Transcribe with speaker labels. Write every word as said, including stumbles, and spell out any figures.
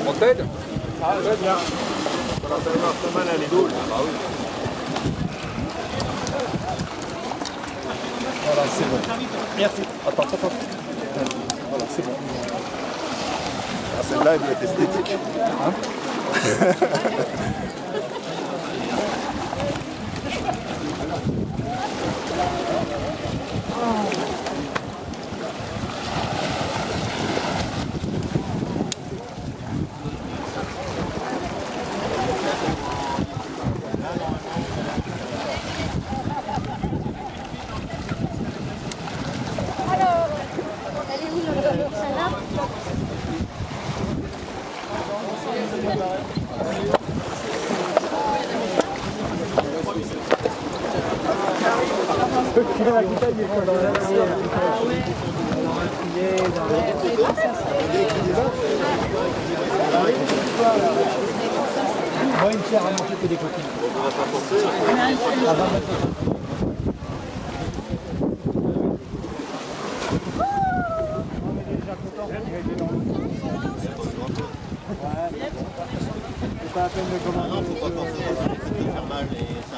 Speaker 1: On t'aide?
Speaker 2: Ah, très bien. Voilà, ça marche pas mal à l'épaule. Ah bah oui.
Speaker 3: Voilà, c'est bon. Merci. Attends, attends. Voilà, c'est bon.
Speaker 2: Ah, celle-là, elle doit être esthétique. Hein?
Speaker 3: La bouteille, il faut dans la ah oui. Moi, une pierre à manger que des coquilles. On va pas penser. On est déjà content. C'est pas la peine de commencer.
Speaker 4: Non, faut pas penser à faire mal.